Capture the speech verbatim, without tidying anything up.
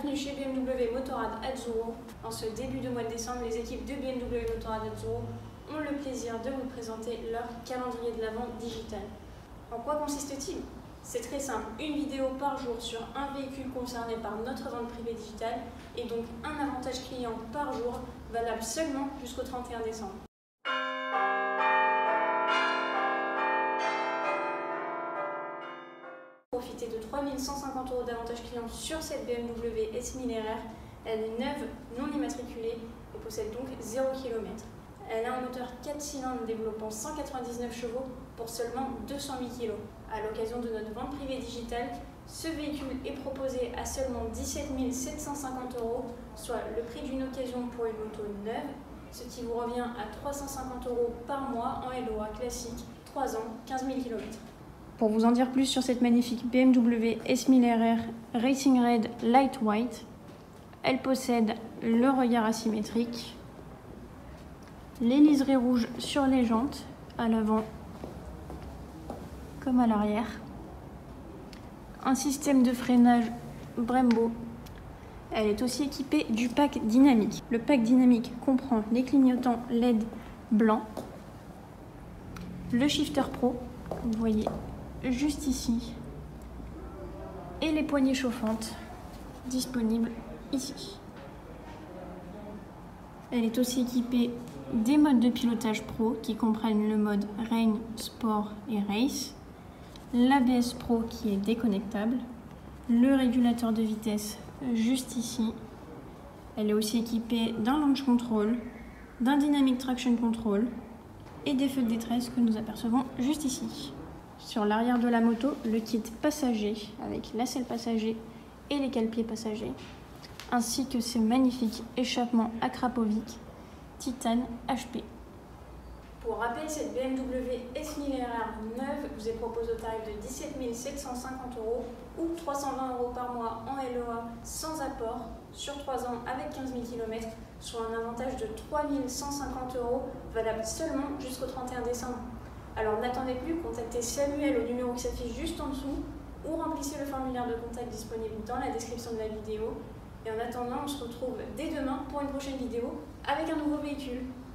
bienvenue chez B M W Motorrad Azzurro. En ce début de mois de décembre, les équipes de B M W Motorrad Azzurro ont le plaisir de vous présenter leur calendrier de l'Avent digital. En quoi consiste-t-il? C'est très simple, une vidéo par jour sur un véhicule concerné par notre vente privée digitale et donc un avantage client par jour valable seulement jusqu'au trente et un décembre. Profitez de trois mille cent cinquante euros d'avantage client sur cette B M W S mille R R. Elle est neuve, non immatriculée et possède donc zéro kilomètre. Elle a un moteur quatre cylindres développant cent quatre-vingt-dix-neuf chevaux pour seulement deux cent huit kilos. À l'occasion de notre vente privée digitale, ce véhicule est proposé à seulement dix-sept mille sept cent cinquante euros, soit le prix d'une occasion pour une moto neuve, ce qui vous revient à trois cent cinquante euros par mois en L O A classique, trois ans, quinze mille kilomètres. Pour vous en dire plus sur cette magnifique B M W S mille R R Racing Red Lightweight, elle possède le regard asymétrique, les liserés rouges sur les jantes, à l'avant comme à l'arrière, un système de freinage Brembo. Elle est aussi équipée du pack dynamique. Le pack dynamique comprend les clignotants L E D blancs, le shifter pro, vous voyez juste ici, et les poignées chauffantes disponibles ici. Elle est aussi équipée des modes de pilotage pro qui comprennent le mode Rain, Sport et Race, l'A B S Pro qui est déconnectable, le régulateur de vitesse juste ici. Elle est aussi équipée d'un launch control, d'un dynamic traction control et des feux de détresse que nous apercevons juste ici. Sur l'arrière de la moto, le kit passager avec la selle passager et les cale-pieds passagers, ainsi que ces magnifiques échappements Akrapovic Titane H P. Pour rappel, cette B M W S mille R R neuve vous est proposée au tarif de dix-sept mille sept cent cinquante euros ou trois cent vingt euros par mois en L O A sans apport sur trois ans avec quinze mille kilomètres, soit un avantage de trois mille cent cinquante euros valable seulement jusqu'au trente et un décembre. Alors n'attendez plus, contactez Samuel au numéro qui s'affiche juste en dessous ou remplissez le formulaire de contact disponible dans la description de la vidéo. Et en attendant, on se retrouve dès demain pour une prochaine vidéo avec un nouveau véhicule.